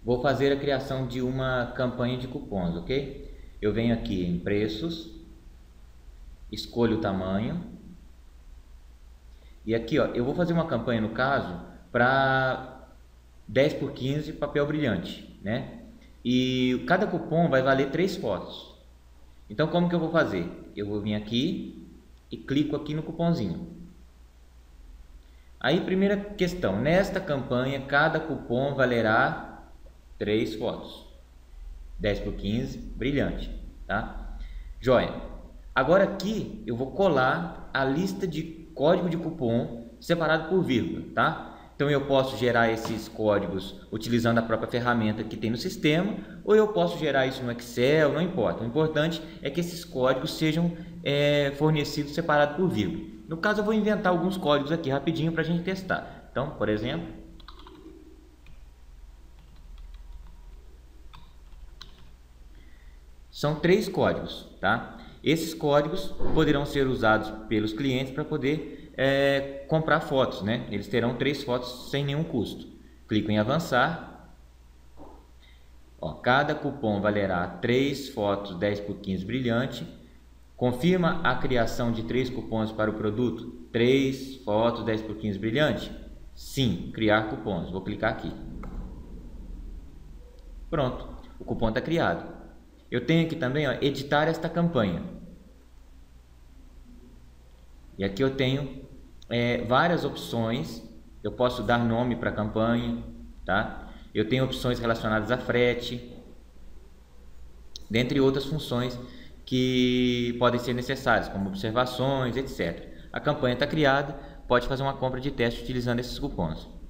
Vou fazer a criação de uma campanha de cupons, ok? Eu venho aqui em preços, escolho o tamanho e aqui, ó, eu vou fazer uma campanha no caso para 10 por 15 papel brilhante, né? E cada cupom vai valer 3 fotos. Então como que eu vou fazer? Eu vou vir aqui e clico aqui no cupomzinho. Aí, primeira questão, nesta campanha cada cupom valerá 3 fotos. 10 por 15, brilhante, tá? Joia. Agora aqui eu vou colar a lista de código de cupom separado por vírgula, tá? Então eu posso gerar esses códigos utilizando a própria ferramenta que tem no sistema, ou eu posso gerar isso no Excel, não importa. O importante é que esses códigos sejam fornecidos separados por vírgula. No caso eu vou inventar alguns códigos aqui rapidinho para a gente testar. Então, por exemplo, são 3 códigos, tá? Esses códigos poderão ser usados pelos clientes para poder comprar fotos, né? Eles terão 3 fotos sem nenhum custo. Clico em avançar. Ó, cada cupom valerá 3 fotos 10 por 15 brilhante. Confirma a criação de 3 cupons para o produto 3 fotos 10 por 15 brilhante? Sim, criar cupons. Vou clicar aqui. Pronto, o cupom está criado. Eu tenho aqui também, ó, editar esta campanha. E aqui eu tenho várias opções. Eu posso dar nome para a campanha, tá? Eu tenho opções relacionadas a frete, dentre outras funções que podem ser necessárias, como observações, etc. A campanha está criada, pode fazer uma compra de teste utilizando esses cupons.